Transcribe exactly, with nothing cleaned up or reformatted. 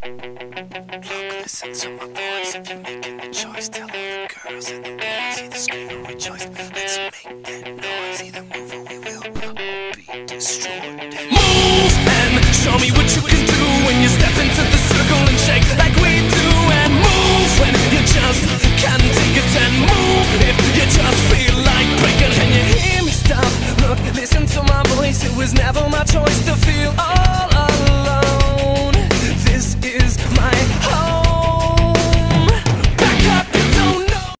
Listen to my voice. If you're making the choice, tell all the girls and the boys, either scream or rejoice. Let's make that noise. Either move or we will all be destroyed. Move and show me what you can do when you step into the circle and shake like we do. And move when you just can't take it. And move if you just feel like breaking. Can you hear me? Stop, look, listen to my voice. It was never my choice to feel. Oh,